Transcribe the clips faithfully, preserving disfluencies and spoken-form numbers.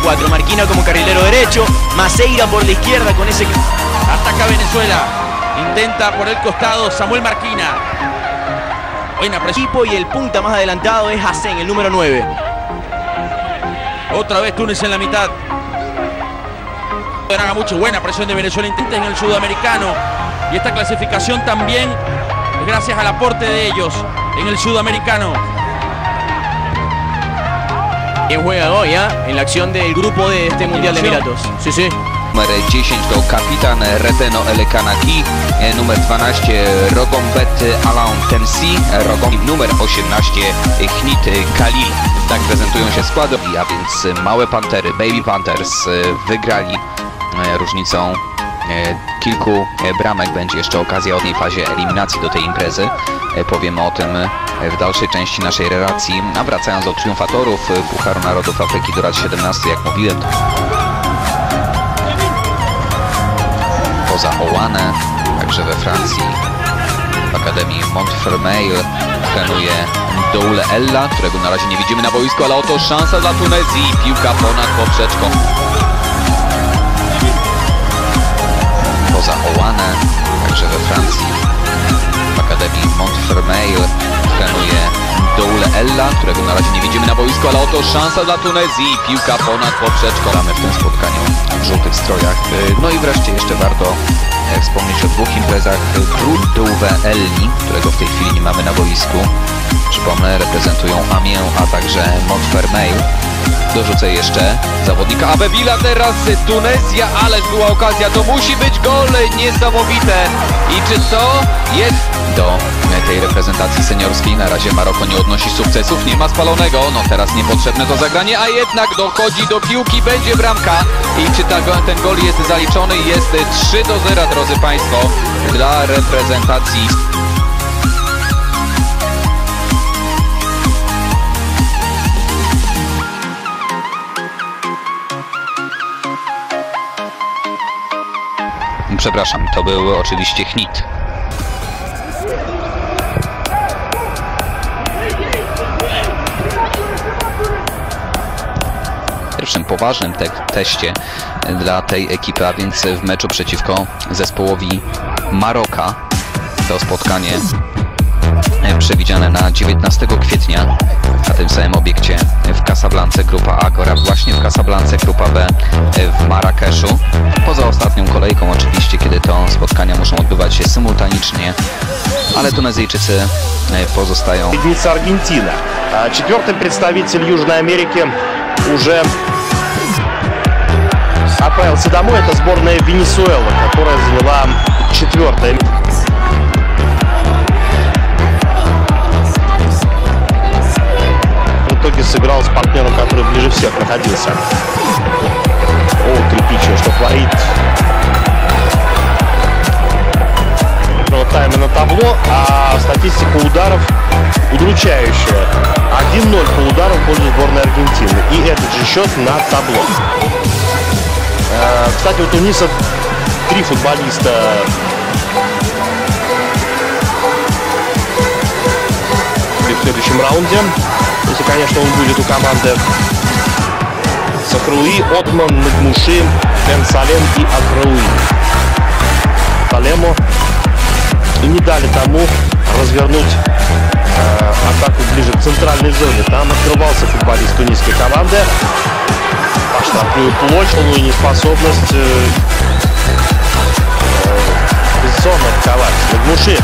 cuatro. Marquina como carrilero derecho, Maceira por la izquierda con ese... Ataca Venezuela, intenta por el costado Samuel Marquina. Buena presión. Y el punta más adelantado es Wassim, el número nueve. Otra vez Túnez en la mitad. Naghmouchi, buena presión de Venezuela, intenta en el sudamericano. Y esta clasificación también gracias al aporte de ellos en el sudamericano. Quien juega hoy, ¿eh? En la acción del grupo de este Mundial de Emiratos. Sí, sí. Numer dziesięć to kapitan Reteno Elekanaki, numer dwanaście Rogombet Alain Tensi, Rogom, numer osiemnaście Hnit Khalil. Tak prezentują się składy, a więc małe Pantery, Baby Panthers wygrali różnicą kilku bramek. Będzie jeszcze okazja w tej fazie eliminacji do tej imprezy. Powiemy o tym w dalszej części naszej relacji. A wracając do triumfatorów Pucharu Narodów Afryki do lat siedemnastu, jak mówiłem, poza Ołane, także we Francji w Akademii Montfermeil trenuje Doule Ella, którego na razie nie widzimy na boisku, ale oto szansa dla Tunezji. Piłka ponad poprzeczką. Poza Ołane, także we Francji w Akademii Montfermeil trenuje Doule Ella, którego na razie nie widzimy na boisku, ale oto szansa dla Tunezji. Piłka ponad poprzeczką. Mamy w tym spotkaniu w żółtych strojach. No i wreszcie jeszcze warto wspomnieć o dwóch imprezach. Król Douve Elli, którego w tej chwili nie mamy na boisku. Przypomnę, reprezentują Amiens, a także Montfermeil. Dorzucę jeszcze zawodnika Abebila, teraz Tunezja, ależ była okazja, to musi być gol, niesamowite. I czy to jest do tej reprezentacji seniorskiej? Na razie Maroko nie odnosi sukcesów, nie ma spalonego, no teraz niepotrzebne to zagranie, a jednak dochodzi do piłki, będzie bramka. I czy ta, ten gol jest zaliczony? Jest trzy do zera, drodzy Państwo, dla reprezentacji. Przepraszam, to był oczywiście Hnit. Pierwszym poważnym te teście dla tej ekipy, a więc w meczu przeciwko zespołowi Maroka. To spotkanie przewidziane na dziewiętnastego kwietnia na tym samym obiekcie w Casablance. Grupa A gra właśnie w Casablance, grupa B w Marrakeszu. Poza ostatnią kolejką oczywiście, kiedy to spotkania muszą odbywać się symultanicznie, ale Tunezyjczycy pozostają. Единица Аргентина. Четвертый представитель Южной Америки уже отправился домой. Это сборная Венесуэлы, которая заняла четвертое. В итоге сыграл с партнером, который ближе всех находился. О, Трепичева, что творит. Тайма на табло, а статистика ударов удручающая. один ноль по ударам в пользу сборной Аргентины. И этот же счет на табло. Кстати, у Туниса три футболиста в следующем раунде. Если, конечно, он будет у команды Сахруи, Отман, Нагмуши, Бен Салем и Аграуи. Салему и не дали тому развернуть э, атаку ближе к центральной зоне. Там открывался футболист тунисской команды. По штрафную площадь, ну и неспособность э, э, безусловно атаковать. Нагмуши.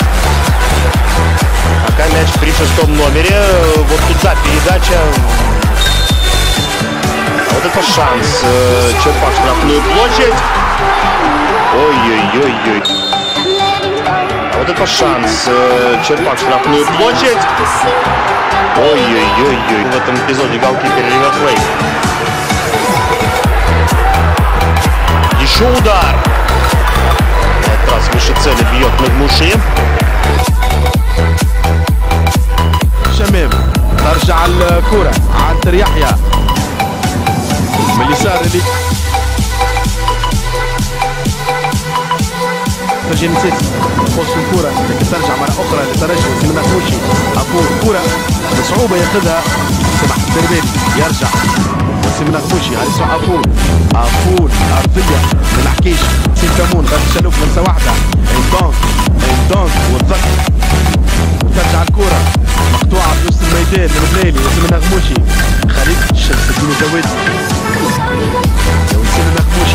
Пока мяч при шестом номере. Вот туда передача. А вот это шанс. Э, черпак штрафную площадь. Ой-ой-ой-ой. А вот это шанс. Э, черпак штрафную площадь. Ой-ой-ой-ой. В этом эпизоде голкипер Риверплейт. Еще удар. На этот раз выше цели бьет Naghmouchi. شمام ترجع الكرة عنتر يحيى من اليسار اللي ترجم سيسي قوس الكرة لكن ترجع مرة أخرى لترجم من Naghmouchi. أبو الكرة بصعوبة ياخذها سمح الدربيل يرجع وسيم النغموشي هاريسون عفول عفول ارضيه ما نحكيش سيم كمون غادي شلوف لمسه واحده اندونك اندونك والضغط وترجع الكره مقطوعه في وسط الميدان من بليلي وسيم النغموشي خليل شمس الدين زويدي وسيم النغموشي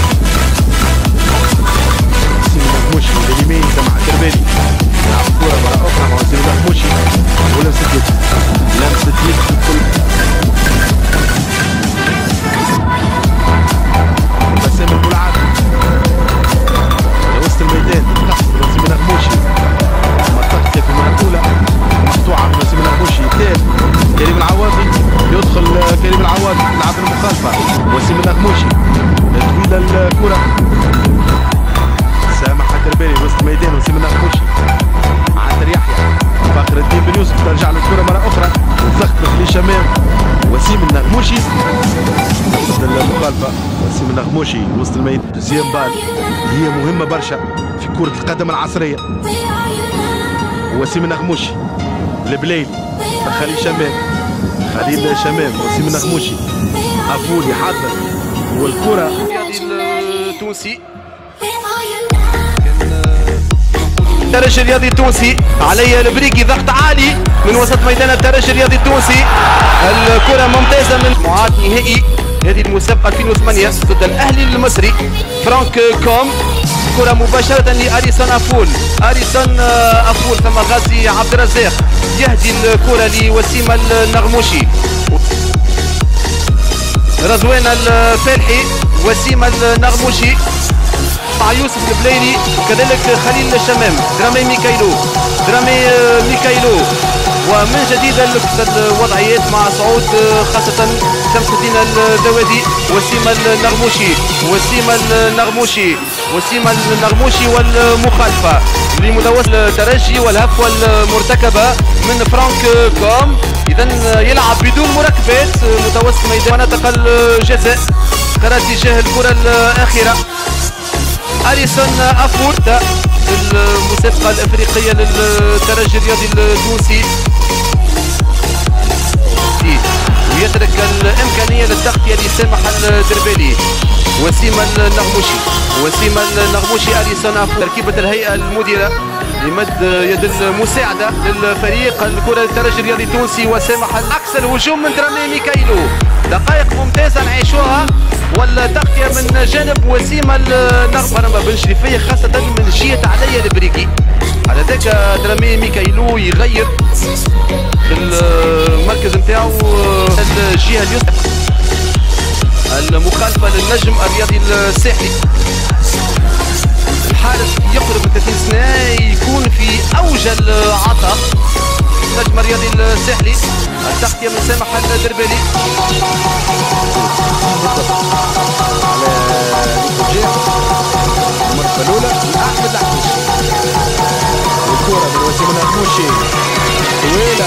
وسيم النغموشي اليمين سمع التربالي يلعب الكره مره اخرى مع وسيم النغموشي ولمسه يد لمسه يد الكل بسام الملعب وسط الميدان تحصل وسيم النغموشي منطقته في المرة الأولى مقطوعة من وسيم النغموشي الثاني كريم العواضي يدخل كريم العواضي يلعب المخالفة وسيم النغموشي طويلة الكرة سامح التربالي وسط الميدان وسيم النغموشي عندر يحيى فخر الدين بن يوسف ترجع له الكرة مرة أخرى الضغط من شمام وسيم النغموشي ضد المخالفة وسيم النغموشي وسط الميدان دوزيام بال هي مهمة برشا في كرة القدم العصرية وسيم النغموشي البليلي خليل شمام خليل شمام وسيم النغموشي عفول يحضر والكرة التونسي الترجي الرياضي التونسي علي البريكي ضغط عالي من وسط ميدان الترجي الرياضي التونسي الكرة ممتازة من مجموعات نهائي هذه المسابقة ألفين وثمانية ضد الأهلي المصري فرانك كوم كرة مباشرة لأريسون أفول أريسون أفول ثم غازي عبد الرزاق يهدي الكرة لوسيم النغموشي رضوان الفالحي وسيم النغموشي مع يوسف البليلي كذلك خليل الشمام درامي ميكايلو درامي ميكايلو ومن جديد الوضعيات مع صعود خاصة شمس الدين الزوادي وسيم النغموشي وسيم النغموشي وسيم النغموشي والمخالفة لمدوس الترجي والهفوة المرتكبة من فرانك كوم إذا يلعب بدون مركبات متوسط ميدان مناطق الجزاء ترى اتجاه الكرة الأخيرة أريسون أفول في المسابقة الأفريقية للترجي الرياضي التونسي ويترك الإمكانية للتغطية لسامح الدربالي وسيم النغموشي وسيم النغموشي أريسون أفول تركيبة الهيئة المديرة لمد يد المساعدة للفريق الكرة الترجي الرياضي التونسي وسامح عكس الهجوم من درامي ميكايلو دقائق ممتازة نعيشوها والتغطية من جانب وسيم النغمة بن شريفية خاصة من جهة علي البريكي على ذاك درامي ميكايلو يغير في المركز نتاعو الجهة اليسرى المخالفة للنجم الرياضي الساحلي الحارس يقرب من ثلاثين سنة يكون في أوج العطاء النجم الرياضي الساحلي التغطية من سامح الدربالي المرة الأولى أحمد العكوشي والكرة من وسيم النغموشي طويلة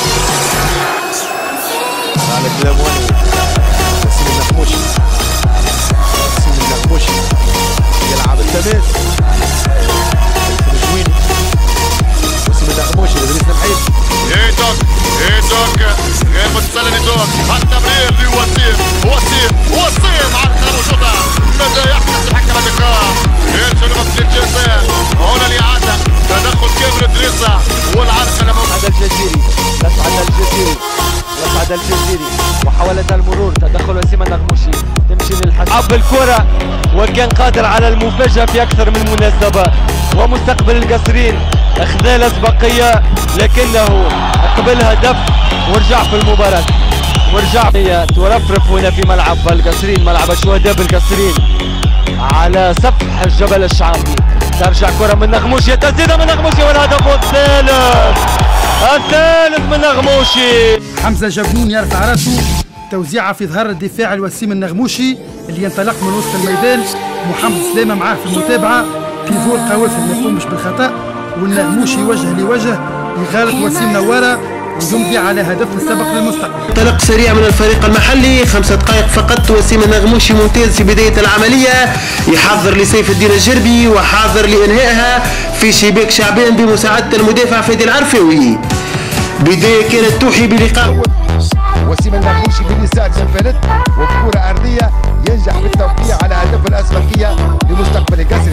على كلام ولي وسيم النغموشي وسيم النغموشي يلعب التماس الجويني وسيم النغموشي لبريس الحيد ايدك ايدك غير متسلل يدوك التمرير لوسيم وسيم وسيم على الخرجوطة ماذا يحدث الحكم اللقاء يرجع لمنطقة الجزاء هنا الإعادة تدخل كامل إدريسة والعرقلة يصعد الجزيري يصعد الجزيري يصعد الجزيري محاولة المرور تدخل وسيم النغموشي تمشي للحسن عب الكرة وكان قادر على المفاجأة في أكثر من مناسبة ومستقبل القصرين أخذ الأسبقية لكنه قبل هدف ورجع في المباراة ورجع ترفرف هنا في ملعب القصرين ملعب الشهداء بالقصرين على سفح الجبل الشعبي ترجع كرة من نغموشي تسديدة من نغموشي والهدف الثالث الثالث من نغموشي حمزة جبنون يرفع راسه توزيعة في ظهر الدفاع الوسيم النغموشي اللي ينطلق من وسط الميدان محمد سلامة معاه في المتابعة بيفو القوافل ما يقومش بالخطأ والنغموشي وجه لوجه يغالط وسيم نوارة ويمضي على هدف السبق للمستقبل. انطلاق سريع من الفريق المحلي خمسة دقائق فقط وسيم النغموشي ممتاز في بداية العملية يحضر لسيف الدين الجربي وحاضر لإنهائها في شباك شعبان بمساعدة المدافع فادي العرفاوي. بداية كانت توحي بلقاء وسيم النغموشي باليسار سنفلت وبكرة أرضية ينجح بالتوقيع على هدف الأسبقية لمستقبل الجزري.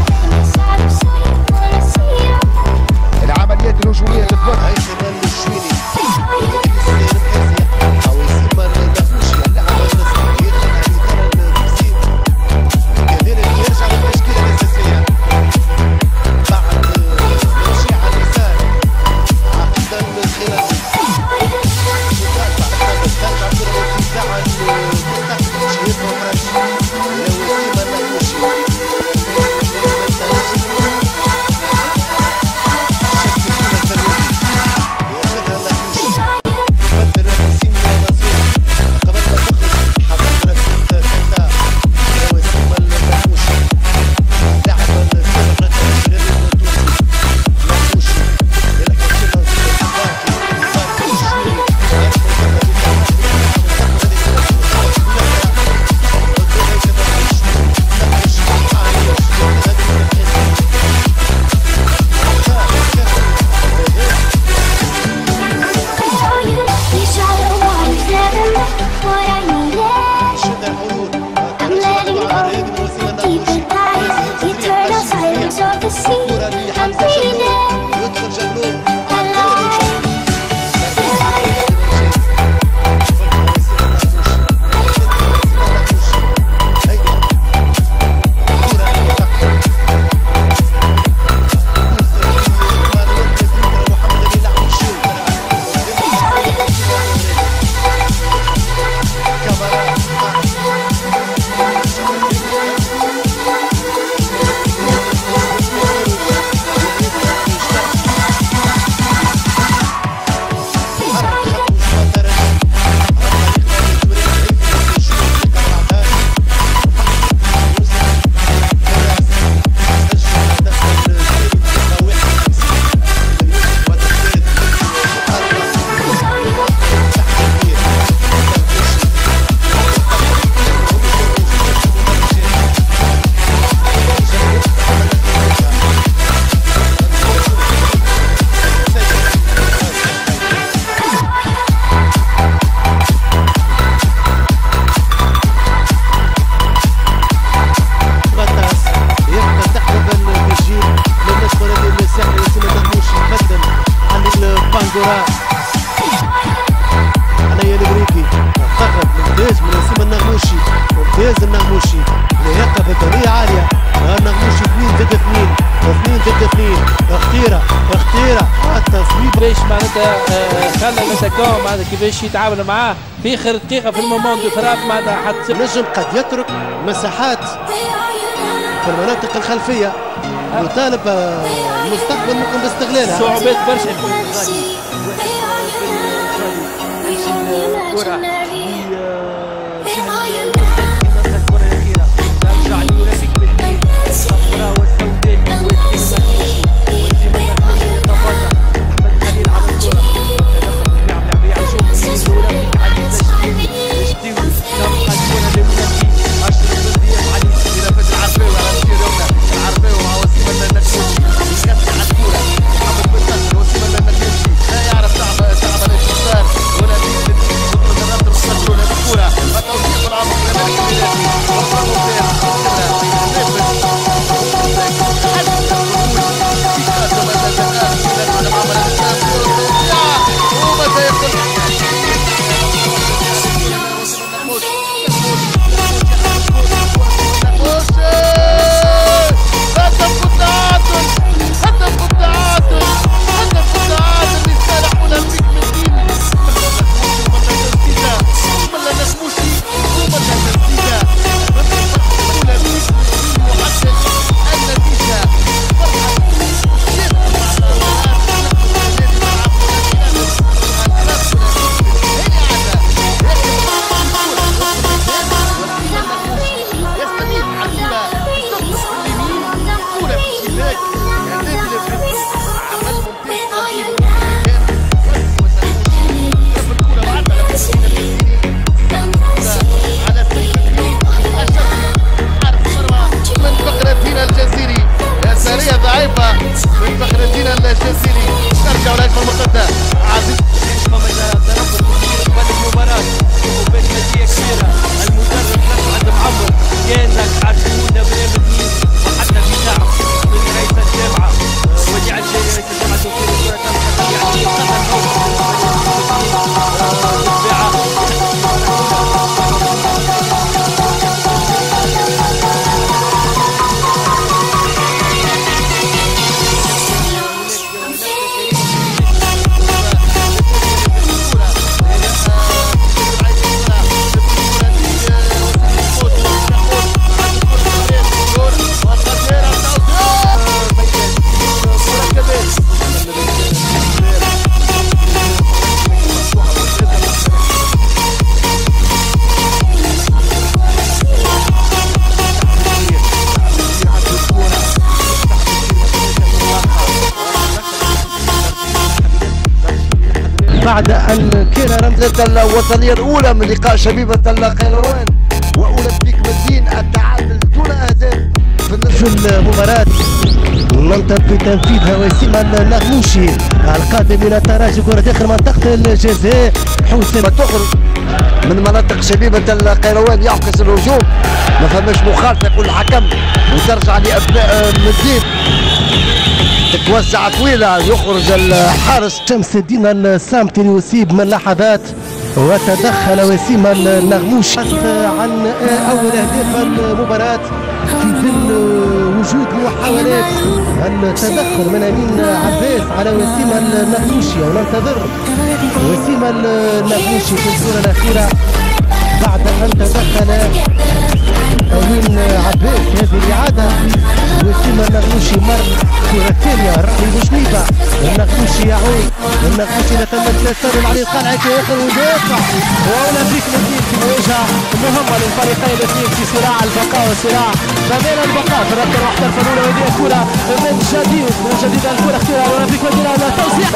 العمليات الهجومية تتوقع علي الامريكي فقط ممتاز من وسيم النغموشي ممتاز النغموشي لياقه بدنيه عاليه النغموشي اثنين ضد اثنين اثنين ضد اثنين اختيره اختيره التصويب كيفاش معناتها خلى الاتاكون معناتها كيفاش يتعامل معاه في اخر دقيقه في المومون دو فراغ معناتها حتى نجم قد يترك مساحات في المناطق الخلفيه يطالب المستقبل ممكن باستغلالها صعوبات برشا بعد ان كان رمزة الوطنية الاولى من لقاء شبيبة القيروان واولمبيك مدين التعادل دون اهداف في المباراة. منطقة تنفيذها وسيم النغموشي القادم من التراجي كرة داخل منطقة الجزاء. حسين تخرج من مناطق شبيبة القيروان يعكس الهجوم، ما فماش مخالفة يقول الحكم وترجع لأبناء مدين، تتوسع طويلة يخرج الحارس شمس الدين الصامتي يصيب من لحظات وتدخل وسيم النغموشي عن أول أهداف المباراة في ظل وجود محاولات التدخل من أمين عباس على وسيم النغموشي، وننتظر وسيم النغموشي في الكرة الأخيرة بعد أن تدخل أمين عباس. هذه الإعادة وسيم النغموشي مر كرة ثانية رأي بوشنيبة، النغموشي يعود، النغموشي يتمثل السبب عليه القلعة كآخر مدافع، وأولمبيك مدين في مواجهة مهمة للفريقين الاثنين في صراع البقاء والصراع ما بين البقاء في الركن المحترفة الأولى. وهذه الكرة من جديد من جديد الكرة اختيار أولمبيك مدينة على توزيع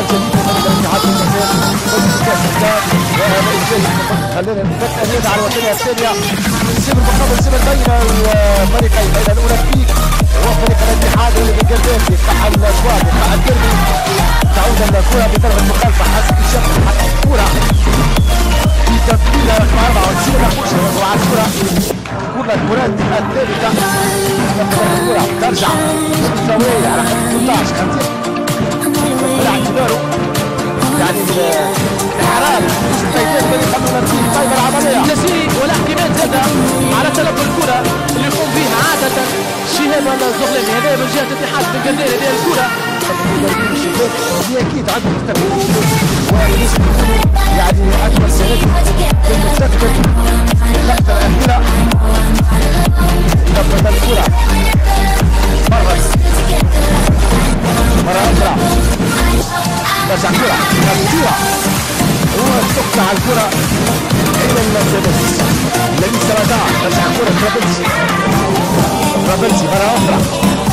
خلينا نتذكر هذا على الوطنية الثانية نسيب المقابل نسيب بين الفريقين بين الأولمبيك وفريق الاتحاد اللي بالقلبين يفتح الأبواب يفتح الدربي. تعود الكرة بطرف المخالفة حسب الشكل حتى الكرة في تمثيل أربعة وتسعين نغموشي وعلى الكرة كل الكرات الثالثة الكرة ترجع مستوية على ثمانية عشر خمسين على اعتباره يعني الحرام مش التيتين اللي يخلونا نسيب طيب العملية جزيري ولا احتمال زادة على تلقي الكرة اللي يقوم فيها عادة شهاب الزغلاني. هذا من جهة اتحاد بن قردان. هذه الكرة هي اكيد عندهم تكتيك يعني اجمل سنه في المستقبل. اللقطه الاخيره لفت الكره مرت مره اخرى رجع كره كره وتقطع الكره الى السادس الذي سردها. رجع كره ترابلسي ترابلسي مره اخرى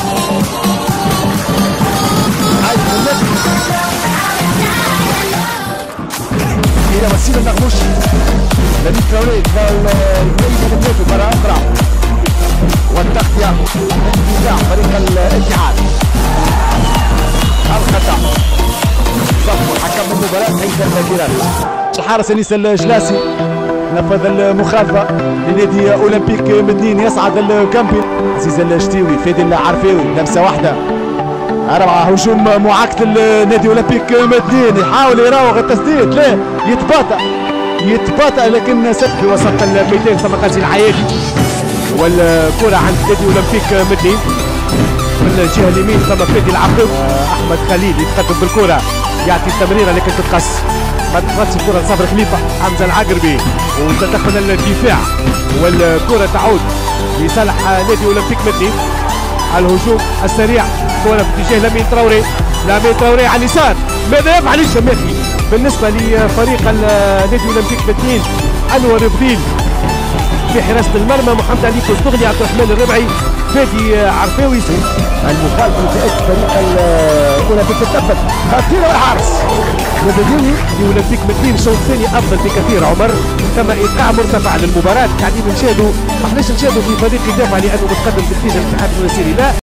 إلى وسيم النغموشي الذي تراوري يميز مرة أخرى والتغطية انتزاع فريق الاتحاد. الخطأ صف حكم المباراة عيسى النادرات. الحارس أنيس الجلاسي نفذ المخالفة لنادي أولمبيك مدين يصعد الكامبين. عزيز الشتيوي فادي العرفاوي لمسة واحدة أربعة هجوم معاكس النادي أولمبيك مدين يحاول يراوغ التسديد لا يتباطأ يتباطأ لكن سد في وسط الميدان ثم غازي العيادي والكرة عند نادي أولمبيك مدين من الجهة اليمين ثم فادي العقوب. أحمد خليل يتقدم بالكرة يعطي التمريرة لكن تتقص ما تقصش الكرة لصبر خليفة. حمزة العقربي وتدخل الدفاع والكرة تعود لصالح نادي أولمبيك مدين. الهجوم السريع كرة باتجاه لامين تراوري، لامين تراوري على اليسار ماذا يفعل الشماخي بالنسبة لفريق النادي أولمبيك مدين. أنور بديل في حراسة المرمى، محمد علي كوستغلي، عبد الرحمن الربعي، فادي عرفاوي. المخالفة لفائدة فريق الأولمبيك تثبت خطيرة والحارس نادي أولمبيك مدين. الشوط الثاني أفضل بكثير عمر، تم إيقاع مرتفع للمباراة. قاعدين نشاهدوا ما احناش نشاهدوا في فريق يدافع لأنه متقدم بالنتيجة الاتحاد المنسيري لا